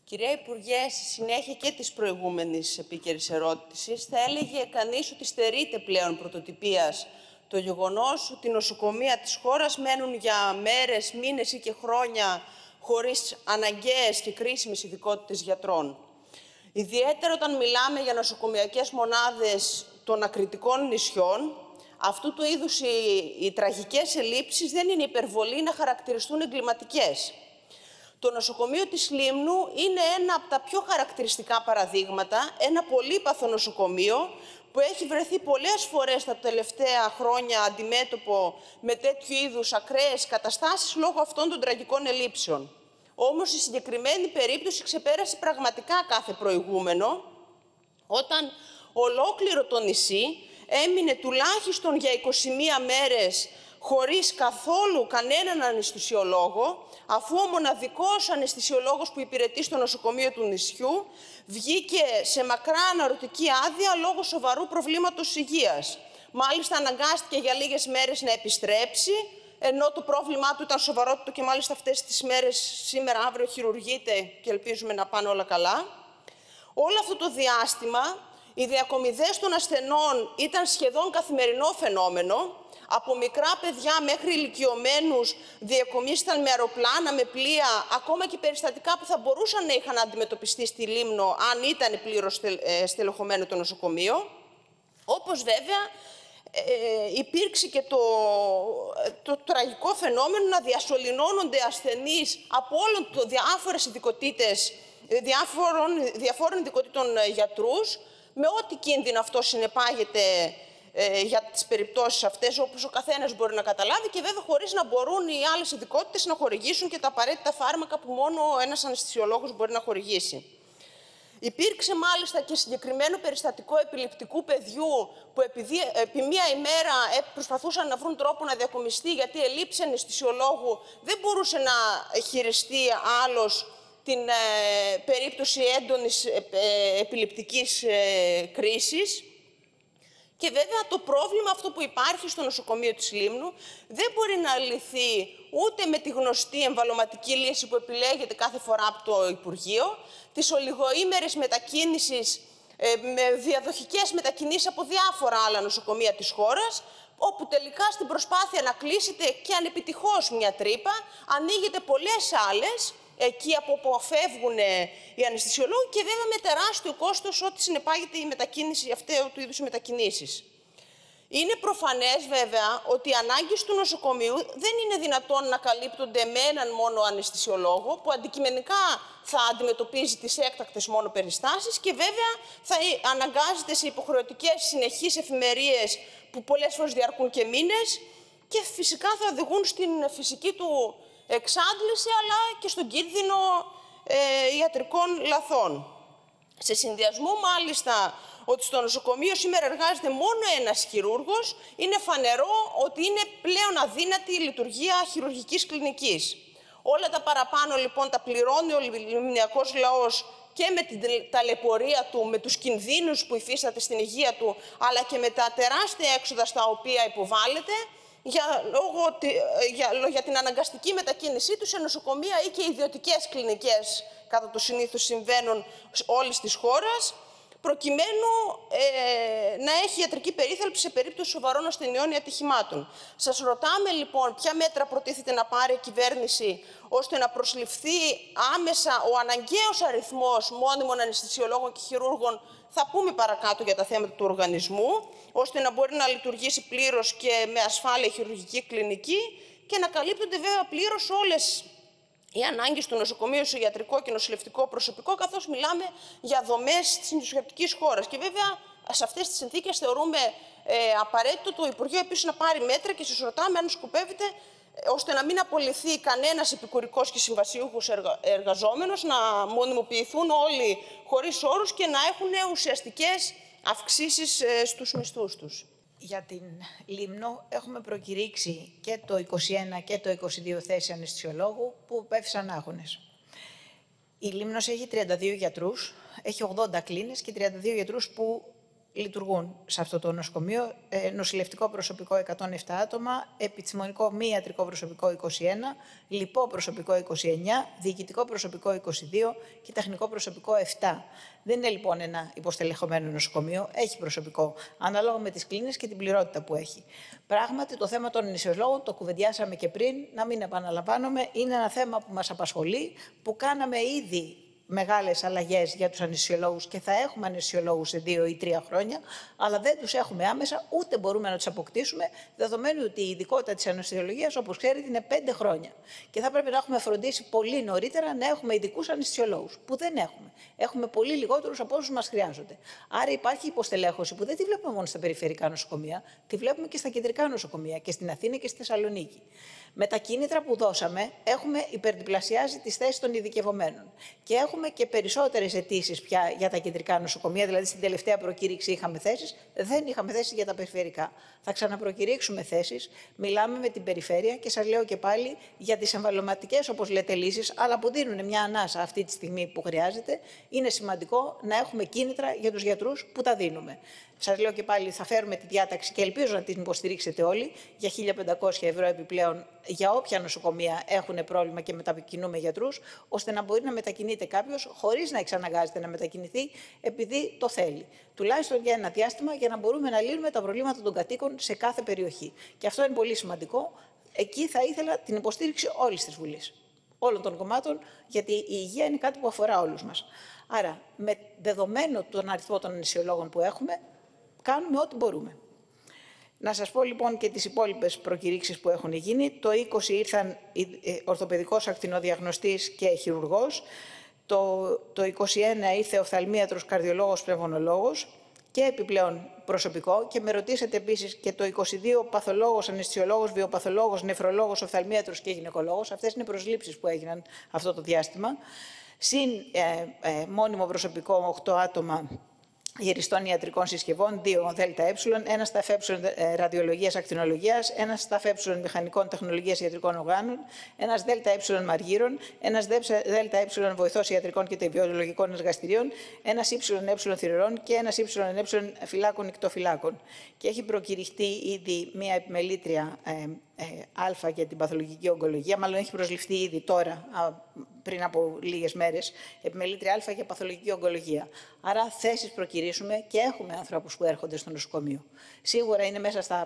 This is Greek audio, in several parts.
Κυρία Υπουργέ, στη συνέχεια και της προηγούμενης επίκαιρης ερώτησης, θα έλεγε κανείς ότι στερείται πλέον πρωτοτυπίας το γεγονός ότι νοσοκομεία της χώρας μένουν για μέρες, μήνες ή και χρόνια χωρίς αναγκαίες και κρίσιμες ειδικότητες γιατρών. Ιδιαίτερα όταν μιλάμε για νοσοκομειακές μονάδες των ακριτικών νησιών, αυτού του είδους οι τραγικές ελλείψεις δεν είναι υπερβολή να χαρακτηριστούν εγκληματικές. Το νοσοκομείο της Λίμνου είναι ένα από τα πιο χαρακτηριστικά παραδείγματα, ένα πολύπαθο νοσοκομείο που έχει βρεθεί πολλές φορές τα τελευταία χρόνια αντιμέτωπο με τέτοιου είδους ακραίες καταστάσεις λόγω αυτών των τραγικών ελλείψεων. Όμως η συγκεκριμένη περίπτωση ξεπέρασε πραγματικά κάθε προηγούμενο, όταν ολόκληρο το νησί έμεινε τουλάχιστον για 21 μέρες χωρίς καθόλου κανέναν αναισθησιολόγο, αφού ο μοναδικός αναισθησιολόγος που υπηρετεί στο νοσοκομείο του νησιού βγήκε σε μακρά αναρωτική άδεια λόγω σοβαρού προβλήματος υγείας. Μάλιστα αναγκάστηκε για λίγες μέρες να επιστρέψει, ενώ το πρόβλημά του ήταν σοβαρότατο και μάλιστα αυτές τις μέρες, σήμερα, αύριο, χειρουργείται και ελπίζουμε να πάνε όλα καλά. Όλο αυτό το διάστημα, οι διακομιδές των ασθενών ήταν σχεδόν καθημερινό φαινόμενο. Από μικρά παιδιά μέχρι ηλικιωμένους διακομίσταν με αεροπλάνα, με πλοία, ακόμα και περιστατικά που θα μπορούσαν να είχαν αντιμετωπιστεί στη Λίμνο αν ήταν πλήρως στελεχωμένο το νοσοκομείο. Όπως βέβαια υπήρξε και το τραγικό φαινόμενο να διασωληνώνονται ασθενείς από όλων των διάφορες ειδικοτήτες, διαφόρων ειδικοτήτων γιατρούς, με ό,τι κίνδυνο αυτό συνεπάγεται για τις περιπτώσεις αυτές, όπως ο καθένας μπορεί να καταλάβει, και βέβαια χωρίς να μπορούν οι άλλες ειδικότητες να χορηγήσουν και τα απαραίτητα φάρμακα που μόνο ένας αναισθησιολόγος μπορεί να χορηγήσει. Υπήρξε μάλιστα και συγκεκριμένο περιστατικό επιληπτικού παιδιού που επί μία ημέρα προσπαθούσαν να βρουν τρόπο να διακομιστεί, γιατί ελείψη αναισθησιολόγου δεν μπορούσε να χειριστεί άλλος την περίπτωση έντονης επιληπτικής κρίσης. Και βέβαια το πρόβλημα αυτό που υπάρχει στο νοσοκομείο της Λίμνου δεν μπορεί να λυθεί ούτε με τη γνωστή εμβαλωματική λύση που επιλέγεται κάθε φορά από το Υπουργείο, τις ολιγοήμερες μετακίνησεις, με διαδοχικές μετακινήσεις από διάφορα άλλα νοσοκομεία της χώρας, όπου τελικά στην προσπάθεια να κλείσετε και ανεπιτυχώς μια τρύπα, ανοίγετε πολλές άλλες, εκεί από όπου φεύγουν οι αναισθησιολόγοι, και βέβαια με τεράστιο κόστος ό,τι συνεπάγεται η μετακίνηση, αυτού του είδους μετακινήσεις. Είναι προφανές βέβαια ότι οι ανάγκες του νοσοκομείου δεν είναι δυνατόν να καλύπτονται με έναν μόνο αναισθησιολόγο, που αντικειμενικά θα αντιμετωπίζει τις έκτακτες μόνο περιστάσεις και βέβαια θα αναγκάζεται σε υποχρεωτικές συνεχείς εφημερίες που πολλές φορές διαρκούν και μήνες και φυσικά θα οδηγούν στην φυσική του εξάντληση, αλλά και στον κίνδυνο ιατρικών λαθών. Σε συνδυασμό μάλιστα ότι στο νοσοκομείο σήμερα εργάζεται μόνο ένας χειρούργος, είναι φανερό ότι είναι πλέον αδύνατη η λειτουργία χειρουργικής κλινικής. Όλα τα παραπάνω λοιπόν τα πληρώνει ο λιμνιακός λαός και με την ταλαιπωρία του, με τους κινδύνους που υφίσταται στην υγεία του, αλλά και με τα τεράστια έξοδα στα οποία υποβάλλεται, για την αναγκαστική μετακίνησή του σε νοσοκομεία ή και ιδιωτικές κλινικές, κατά το συνήθως συμβαίνουν όλης της χώρας, προκειμένου να έχει ιατρική περίθαλψη σε περίπτωση σοβαρών ασθενειών ή ατυχημάτων. Σας ρωτάμε λοιπόν ποια μέτρα προτίθεται να πάρει η κυβέρνηση ώστε να προσληφθεί άμεσα ο αναγκαίος αριθμός μόνιμων αναισθησιολόγων και χειρούργων, θα πούμε παρακάτω για τα θέματα του οργανισμού, ώστε να μπορεί να λειτουργήσει πλήρως και με ασφάλεια η χειρουργική κλινική και να καλύπτονται βέβαια πλήρως όλες οι ανάγκες του νοσοκομείου σε ιατρικό και νοσηλευτικό προσωπικό, καθώς μιλάμε για δομές της νοσηλευτικής χώρας. Και βέβαια σε αυτές τις συνθήκες θεωρούμε απαραίτητο το Υπουργείο επίσης να πάρει μέτρα και σας ρωτάμε αν σκοπεύετε, ώστε να μην απολυθεί κανένας επικουρικός και συμβασιούχος εργαζόμενος, να μονιμοποιηθούν όλοι χωρίς όρους και να έχουν ουσιαστικές αυξήσεις στους μισθούς τους. Για την Λίμνο έχουμε προκηρύξει και το 21 και το 22 θέσεις αναισθησιολόγου που πέφτησαν άγονες. Η Λίμνος έχει 32 γιατρούς, έχει 80 κλίνες και 32 γιατρούς που λειτουργούν σε αυτό το νοσοκομείο. Νοσηλευτικό προσωπικό 107 άτομα, επιστημονικό μη ιατρικό προσωπικό 21, λοιπό προσωπικό 29, διοικητικό προσωπικό 22 και τεχνικό προσωπικό 7. Δεν είναι λοιπόν ένα υποστελεχωμένο νοσοκομείο, έχει προσωπικό ανάλογα με τις κλίνες και την πληρότητα που έχει. Πράγματι, το θέμα των αναισθησιολόγων το κουβεντιάσαμε και πριν, να μην επαναλαμβάνομαι, είναι ένα θέμα που μας απασχολεί, που κάναμε ήδη μεγάλες αλλαγές για τους αναισθησιολόγους και θα έχουμε αναισθησιολόγους σε 2 ή 3 χρόνια, αλλά δεν τους έχουμε άμεσα, ούτε μπορούμε να τους αποκτήσουμε, δεδομένου ότι η ειδικότητα της αναισθησιολογίας, όπως ξέρετε, είναι 5 χρόνια. Και θα πρέπει να έχουμε φροντίσει πολύ νωρίτερα να έχουμε ειδικούς αναισθησιολόγους, που δεν έχουμε. Έχουμε πολύ λιγότερους από όσους μας χρειάζονται. Άρα υπάρχει υποστελέχωση που δεν τη βλέπουμε μόνο στα περιφερειακά νοσοκομεία, τη βλέπουμε και στα κεντρικά νοσοκομεία, και στην Αθήνα και στη Θεσσαλονίκη. Με τα κίνητρα που δώσαμε, έχουμε υπερδιπλασιάσει τις θέσεις των ειδικευομένων. Και έχουμε και περισσότερες αιτήσεις πια για τα κεντρικά νοσοκομεία. Δηλαδή, στην τελευταία προκήρυξη είχαμε θέσεις, δεν είχαμε θέσεις για τα περιφερειακά. Θα ξαναπροκηρύξουμε θέσεις. Μιλάμε με την περιφέρεια και σας λέω και πάλι για τις εμβαλωματικές, όπως λέτε, λύσεις, αλλά που δίνουν μια ανάσα αυτή τη στιγμή που χρειάζεται. Είναι σημαντικό να έχουμε κίνητρα για τους γιατρούς που τα δίνουμε. Σας λέω και πάλι, θα φέρουμε τη διάταξη και ελπίζω να την υποστηρίξετε όλοι για 1.500 ευρώ επιπλέον για όποια νοσοκομεία έχουν πρόβλημα και μετακινούμε γιατρούς, ώστε να μπορεί να μετακινείται κάποιος χωρίς να εξαναγκάζεται να μετακινηθεί επειδή το θέλει. Τουλάχιστον για ένα διάστημα, για να μπορούμε να λύνουμε τα προβλήματα των κατοίκων σε κάθε περιοχή. Και αυτό είναι πολύ σημαντικό. Εκεί θα ήθελα την υποστήριξη όλης της Βουλής, όλων των κομμάτων, γιατί η υγεία είναι κάτι που αφορά όλους μας. Άρα, με δεδομένο τον αριθμό των αναισθησιολόγων που έχουμε, κάνουμε ό,τι μπορούμε. Να σας πω λοιπόν και τις υπόλοιπες προκηρύξεις που έχουν γίνει. Το 20 ήρθαν ορθοπαιδικός ακτινοδιαγνωστής και χειρουργός. Το 21 ήρθε οφθαλμίατρος, καρδιολόγος, πνευμονολόγος και επιπλέον προσωπικό. Και με ρωτήσατε επίσης και το 22 παθολόγος, αναισθησιολόγος, βιοπαθολόγος, νεφρολόγος, οφθαλμίατρος και γυναικολόγος. Αυτές είναι προσλήψεις που έγιναν αυτό το διάστημα. Συν μόνιμο προσωπικό 8 άτομα γυριστών ιατρικών συσκευών, 2 ΔΕ, ένα ΣΤΑΦ ραδιολογίας ακτινολογίας, ένα ΣΤΑΦ μηχανικών τεχνολογίας ιατρικών οργάνων, ένα ΔΕ μαργύρων, ένα ΔΕ βοηθός ιατρικών και βιολογικών εργαστηρίων, ένα ΙΕ θηρορών και ένα ΙΕ φυλάκων ικτοφυλάκων. Και έχει προκηρυχτεί ήδη μία επιμελήτρια Α για την παθολογική ογκολογία, μάλλον έχει προσληφθεί ήδη τώρα, πριν από λίγες μέρες, επιμελήτρια Α για παθολογική ογκολογία. Άρα θέσεις προκηρύσουμε και έχουμε ανθρώπους που έρχονται στο νοσοκομείο. Σίγουρα είναι μέσα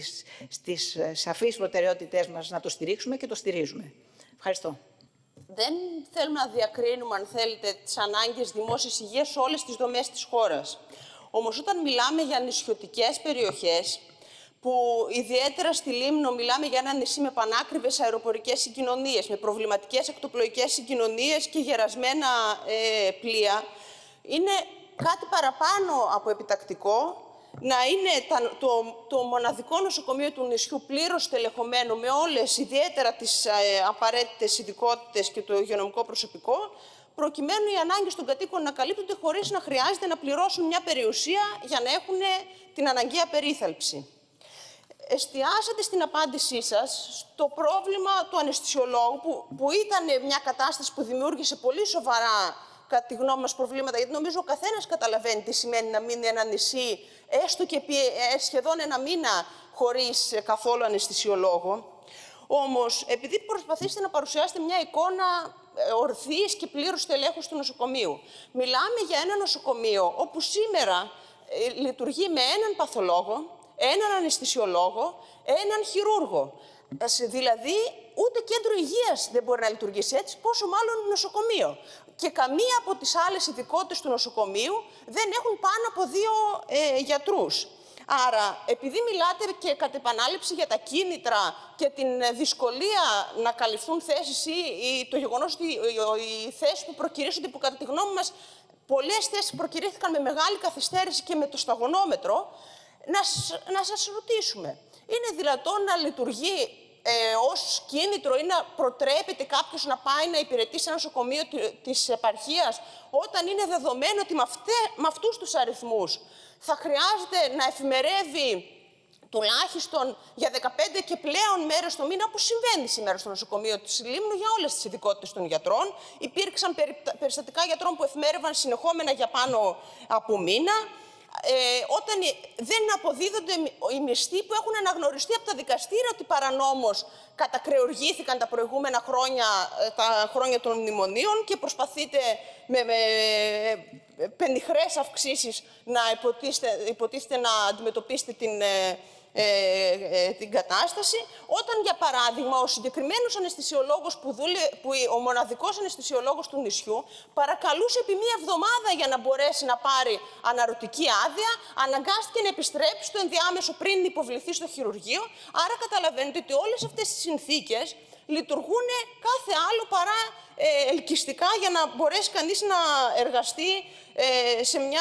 στις σαφείς προτεραιότητές μας να το στηρίξουμε και το στηρίζουμε. Ευχαριστώ. Δεν θέλουμε να διακρίνουμε, αν θέλετε, τις ανάγκες δημόσιας υγείας σε όλες τις δομές της χώρας. Όμως, όταν μιλάμε για νησιωτικές περιοχές, που ιδιαίτερα στη Λίμνο μιλάμε για ένα νησί με πανάκριβες αεροπορικές συγκοινωνίες, με προβληματικές ακτοπλοϊκές συγκοινωνίες και γερασμένα πλοία, είναι κάτι παραπάνω από επιτακτικό να είναι το μοναδικό νοσοκομείο του νησιού πλήρως τελεχωμένο με όλες, ιδιαίτερα τις απαραίτητες ειδικότητες και το υγειονομικό προσωπικό, προκειμένου οι ανάγκες των κατοίκων να καλύπτονται χωρίς να χρειάζεται να πληρώσουν μια περιουσία για να έχουν την αναγκαία περίθαλψη. Εστιάσατε στην απάντησή σας στο πρόβλημα του αναισθησιολόγου, που ήταν μια κατάσταση που δημιούργησε πολύ σοβαρά, κατά τη γνώμη μας, προβλήματα, γιατί νομίζω ο καθένας καταλαβαίνει τι σημαίνει να μείνει ένα νησί, έστω και σχεδόν ένα μήνα, χωρίς καθόλου αναισθησιολόγο. Όμως, επειδή προσπαθήσετε να παρουσιάσετε μια εικόνα ορθής και πλήρους τελέχους του νοσοκομείου, μιλάμε για ένα νοσοκομείο όπου σήμερα λειτουργεί με έναν παθολόγο, έναν αναισθησιολόγο, έναν χειρούργο. Δηλαδή, ούτε κέντρο υγείας δεν μπορεί να λειτουργήσει έτσι, πόσο μάλλον νοσοκομείο. Και καμία από τις άλλες ειδικότητες του νοσοκομείου δεν έχουν πάνω από 2 γιατρούς. Άρα, επειδή μιλάτε και κατ' επανάληψη για τα κίνητρα και την δυσκολία να καλυφθούν θέσεις ή το γεγονός ότι οι θέσεις που προκηρύσσονται, που κατά τη γνώμη μας πολλές θέσεις προκηρύχθηκαν με μεγάλη καθυστέρηση και με το σταγονόμετρο, να σας ρωτήσουμε, είναι δυνατόν να λειτουργεί ως κίνητρο ή να προτρέπεται κάποιος να πάει να υπηρετήσει ένα νοσοκομείο της επαρχίας, όταν είναι δεδομένο ότι με αυτούς τους αριθμούς θα χρειάζεται να εφημερεύει τουλάχιστον για 15 και πλέον μέρες το μήνα, όπως συμβαίνει σήμερα στο νοσοκομείο της Λίμνου για όλες τις ειδικότητες των γιατρών. Υπήρξαν περιστατικά γιατρών που εφημέρευαν συνεχόμενα για πάνω από μήνα. όταν δεν αποδίδονται οι μισθοί που έχουν αναγνωριστεί από τα δικαστήρια ότι παρανόμως κατακρεουργήθηκαν τα προηγούμενα χρόνια, τα χρόνια των μνημονίων, και προσπαθείτε με πενιχρές αυξήσεις να υποτίθεται να αντιμετωπίσετε την κατάσταση, όταν, για παράδειγμα, ο συγκεκριμένος αναισθησιολόγος ο μοναδικός αναισθησιολόγος του νησιού παρακαλούσε επί μία εβδομάδα για να μπορέσει να πάρει αναρωτική άδεια, αναγκάστηκε να επιστρέψει στο ενδιάμεσο πριν υποβληθεί στο χειρουργείο. Άρα καταλαβαίνετε ότι όλες αυτές τις συνθήκες λειτουργούν κάθε άλλο παρά ελκυστικά για να μπορέσει κανείς να εργαστεί σε μια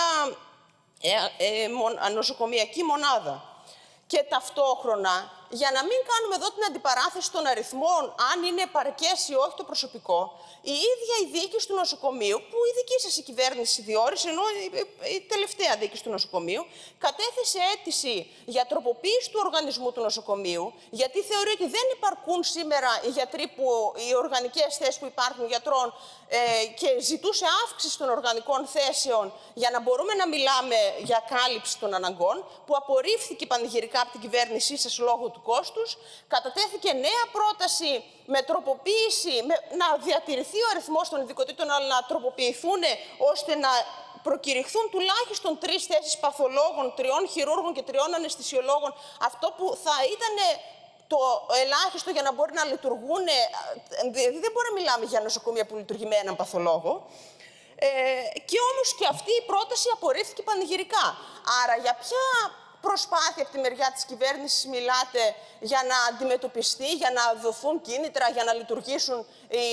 νοσοκομιακή μονάδα. Και ταυτόχρονα, για να μην κάνουμε εδώ την αντιπαράθεση των αριθμών, αν είναι επαρκές ή όχι το προσωπικό, η ίδια η διοίκηση του νοσοκομείου, που η δική σας η κυβέρνηση διόρισε, ενώ η τελευταία διοίκηση του νοσοκομείου, κατέθεσε αίτηση για τροποποίηση του οργανισμού του νοσοκομείου, γιατί θεωρεί ότι δεν υπαρκούν σήμερα οι οργανικές θέσεις που υπάρχουν γιατρών, και ζητούσε αύξηση των οργανικών θέσεων για να μπορούμε να μιλάμε για κάλυψη των αναγκών, που απορρίφθηκε πανηγυρικά από την κυβέρνησή σας λόγω του κόστους. Κατατέθηκε νέα πρόταση με τροποποίηση, να διατηρηθεί ο αριθμός των ειδικοτήτων, αλλά να τροποποιηθούν ώστε να προκηρυχθούν τουλάχιστον 3 θέσεις παθολόγων, 3 χειρούργων και 3 αναισθησιολόγων, αυτό που θα ήταν το ελάχιστο για να μπορεί να λειτουργούν. Δεν μπορεί να μιλάμε για νοσοκομεία που λειτουργεί με έναν παθολόγο. Και όμως και αυτή η πρόταση απορρίφθηκε πανηγυρικά. Άρα για ποια προσπάθεια από τη μεριά της κυβέρνησης μιλάτε για να αντιμετωπιστεί, για να δοθούν κίνητρα, για να λειτουργήσουν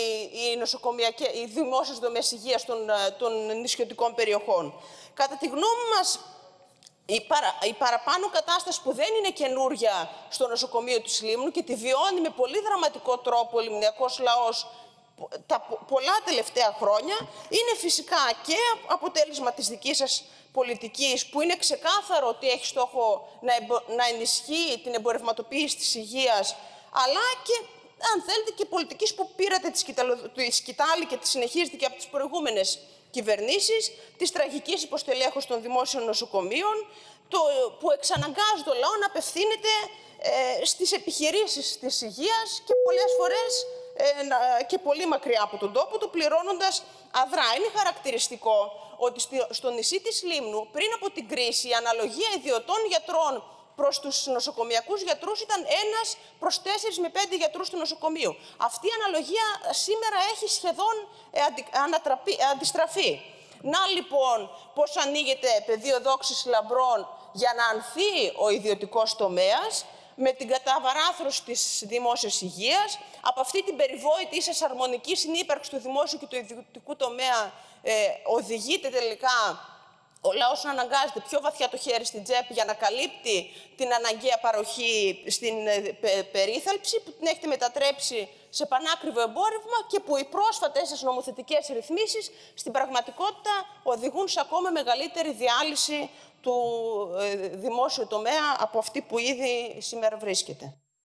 οι δημόσιες δομές υγείας των νησιωτικών περιοχών? Κατά τη γνώμη μας, η παραπάνω κατάσταση, που δεν είναι καινούρια στο νοσοκομείο της Λίμνου και τη βιώνει με πολύ δραματικό τρόπο ο λιμνιακός λαός τα πολλά τελευταία χρόνια, είναι φυσικά και αποτέλεσμα της δικής σας πολιτικής, που είναι ξεκάθαρο ότι έχει στόχο να ενισχύει την εμπορευματοποίηση της υγείας, αλλά και, αν θέλετε, και πολιτικής που πήρατε τη σκητάλη και τη συνεχίζετε και από τις προηγούμενες κυβερνήσεις, της τραγικής υποστελέχωσης των δημόσιων νοσοκομείων, που εξαναγκάζει το λαό να απευθύνεται στις επιχειρήσεις της υγείας και πολλές φορές και πολύ μακριά από τον τόπο του, πληρώνοντας αδρά. Είναι χαρακτηριστικό ότι στο νησί της Λίμνου, πριν από την κρίση, η αναλογία ιδιωτών γιατρών προς τους νοσοκομιακούς γιατρούς ήταν 1 προς 4 με 5 γιατρούς του νοσοκομείου. Αυτή η αναλογία σήμερα έχει σχεδόν αντιστραφεί. Να λοιπόν πώς ανοίγεται πεδίο δόξης λαμπρών για να ανθεί ο ιδιωτικός τομέας, με την καταβαράθρωση της δημόσιας υγείας. Από αυτή την περιβόητη ίσως αρμονική συνύπαρξη του δημόσιου και του ιδιωτικού τομέα οδηγείται τελικά ο λαός να αναγκάζεται πιο βαθιά το χέρι στην τσέπη για να καλύπτει την αναγκαία παροχή στην περίθαλψη, που την έχετε μετατρέψει σε πανάκριβο εμπόρευμα και που οι πρόσφατες σας νομοθετικές ρυθμίσεις στην πραγματικότητα οδηγούν σε ακόμα μεγαλύτερη διάλυση του δημόσιου τομέα από αυτή που ήδη σήμερα βρίσκεται.